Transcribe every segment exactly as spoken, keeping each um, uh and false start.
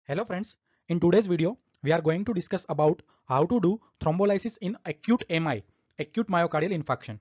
Hello friends, in today's video we are going to discuss about how to do thrombolysis in acute M I, acute myocardial infarction.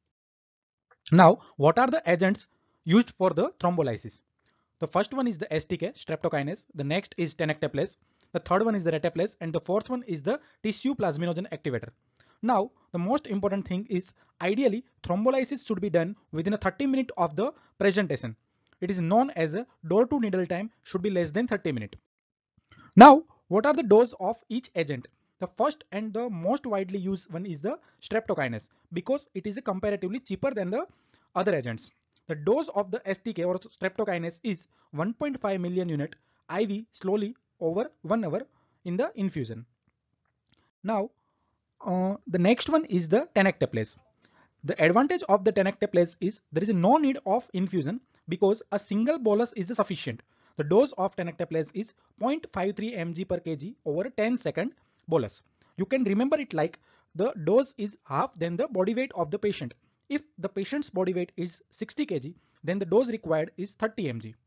Now, what are the agents used for the thrombolysis? The first one is the S T K, streptokinase, the next is tenectaplase, the third one is the retaplase, and the fourth one is the tissue plasminogen activator. Now, the most important thing is ideally thrombolysis should be done within a thirty minutes of the presentation. It is known as a door to needle time should be less than thirty minutes. Now, what are the dose of each agent? The first and the most widely used one is the streptokinase because it is comparatively cheaper than the other agents. The dose of the S T K or streptokinase is one point five million unit I V slowly over one hour in the infusion. Now, uh, the next one is the tenectaplase. The advantage of the tenectaplase is there is no need of infusion because a single bolus is sufficient. The dose of tenectaplase is zero point five three milligrams per kg over ten second bolus. You can remember it like the dose is half than the body weight of the patient. If the patient's body weight is sixty kilograms, then the dose required is thirty milligrams.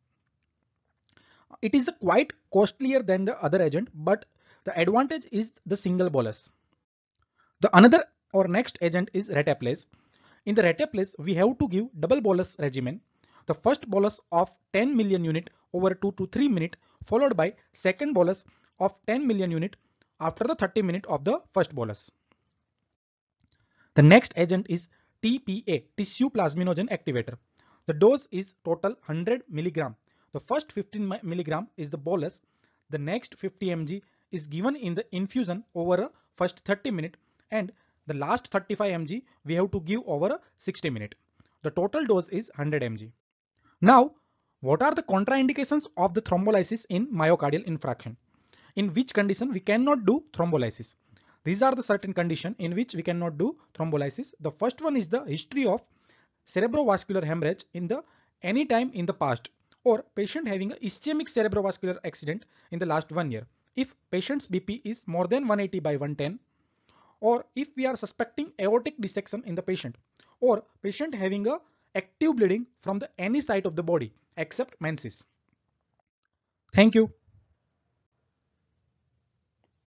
It is quite costlier than the other agent, but the advantage is the single bolus. The another or next agent is retaplase. In the retaplase, we have to give double bolus regimen. The first bolus of ten million unit over two to three minutes followed by second bolus of ten million unit after the thirty minutes of the first bolus. The next agent is T P A, tissue plasminogen activator. The dose is total one hundred milligram. The first fifteen milligram is the bolus. The next fifty milligrams is given in the infusion over a first thirty minutes and the last thirty-five milligrams we have to give over a sixty minutes. The total dose is one hundred milligrams. Now, what are the contraindications of the thrombolysis in myocardial infarction? In which condition we cannot do thrombolysis? These are the certain conditions in which we cannot do thrombolysis. The first one is the history of cerebrovascular hemorrhage in the any time in the past or patient having an ischemic cerebrovascular accident in the last one year. If patient's B P is more than one eighty by one ten, or if we are suspecting aortic dissection in the patient, or patient having a active bleeding from the any site of the body except menses. Thank you.